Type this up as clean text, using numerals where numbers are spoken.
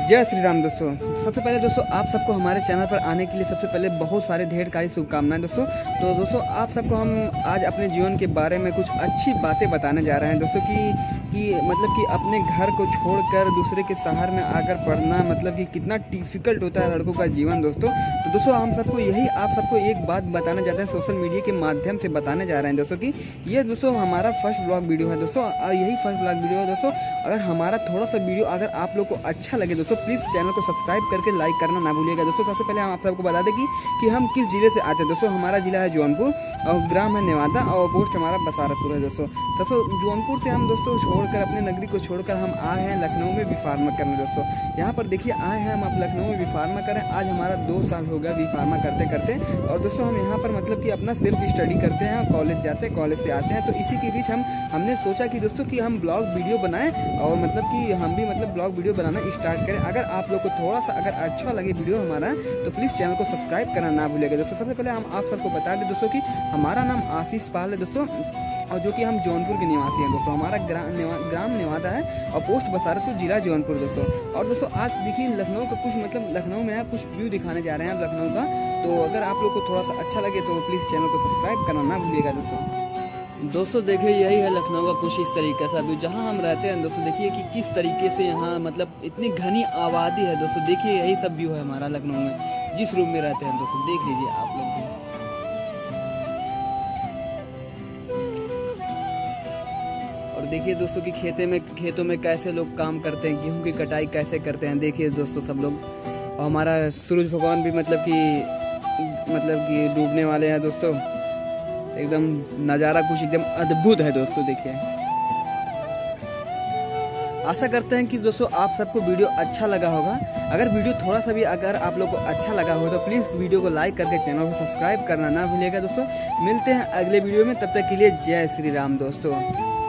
जय श्री राम दोस्तों। सबसे पहले दोस्तों आप सबको हमारे चैनल पर आने के लिए सबसे पहले बहुत सारे ढेर सारी शुभकामनाएं दोस्तों। तो दोस्तों आप सबको हम आज अपने जीवन के बारे में कुछ अच्छी बातें बताने जा रहे हैं दोस्तों कि मतलब कि अपने घर को छोड़कर दूसरे के शहर में आकर पढ़ना मतलब कि कितना डिफिकल्ट होता है लड़कों का जीवन दोस्तों। तो दोस्तों हम सबको यही आप सबको एक बात बताना चाहते हैं, सोशल मीडिया के माध्यम से बताने जा रहे हैं दोस्तों कि ये दोस्तों हमारा फर्स्ट ब्लॉग वीडियो है दोस्तों। यही फर्स्ट ब्लॉग वीडियो है दोस्तों। अगर हमारा थोड़ा सा वीडियो अगर आप लोग को अच्छा लगे दोस्तों प्लीज़ चैनल को सब्सक्राइब करके लाइक करना ना भूलिएगा दोस्तों। सबसे पहले हम आप सबको बता दें कि हम किस जिले से आते हैं दोस्तों। हमारा जिला है जौनपुर और ग्राम है नेवादा और पोस्ट हमारा बसारतपुर है दोस्तों। जौनपुर से हम दोस्तों छोड़कर अपने नगरी को छोड़कर हम आए हैं लखनऊ में बी.फार्मा करने दोस्तों। यहाँ पर देखिए आए हैं हम आप लखनऊ में बी.फार्मा करें। आज हमारा 2 साल हो गया बी.फार्मा करते करते। और दोस्तों हम यहाँ पर मतलब कि अपना सेल्फ स्टडी करते हैं, कॉलेज जाते हैं, कॉलेज से आते हैं। तो इसी के बीच हमने सोचा कि दोस्तों कि हम ब्लॉग वीडियो बनाएं और मतलब कि हम भी मतलब ब्लॉग वीडियो बनाना स्टार्ट करें। अगर आप लोग को थोड़ा सा अगर अच्छा लगे वीडियो हमारा तो प्लीज़ चैनल को सब्सक्राइब करना ना भूलिएगा दोस्तों। सबसे पहले हम आप सबको बता दें दोस्तों कि हमारा नाम आशीष पाल है दोस्तों और जो कि हम जौनपुर के निवासी हैं दोस्तों। हमारा ग्राम नेवादा है और पोस्ट बसारतपुर जिला जौनपुर दोस्तों। और दोस्तों आज देखिए लखनऊ का कुछ मतलब लखनऊ में कुछ व्यू दिखाने जा रहे हैं आप लखनऊ का। तो अगर आप लोग को थोड़ा सा अच्छा लगे तो प्लीज़ चैनल को सब्सक्राइब करना ना भूलिएगा दोस्तों। देखिए यही है लखनऊ का कुछ इस तरीके का व्यू जहाँ हम रहते हैं दोस्तों। देखिए कि किस तरीके से यहाँ मतलब इतनी घनी आबादी है दोस्तों। देखिए यही सब व्यू है हमारा लखनऊ में जिस रूम में रहते हैं दोस्तों। देख लीजिए आप लोग भी। और देखिए दोस्तों कि खेतों में कैसे लोग काम करते हैं, गेहूं की कटाई कैसे करते हैं। देखिए दोस्तों सब लोग। और हमारा सूरज भगवान भी मतलब कि डूबने वाले हैं दोस्तों। एकदम नज़ारा कुछ एकदम अद्भुत है दोस्तों। देखिए आशा करते हैं कि दोस्तों आप सबको वीडियो अच्छा लगा होगा। अगर वीडियो थोड़ा सा भी अगर आप लोग को अच्छा लगा हो तो प्लीज़ वीडियो को लाइक करके चैनल को सब्सक्राइब करना ना भूलिएगा दोस्तों। मिलते हैं अगले वीडियो में, तब तक के लिए जय श्री राम दोस्तों।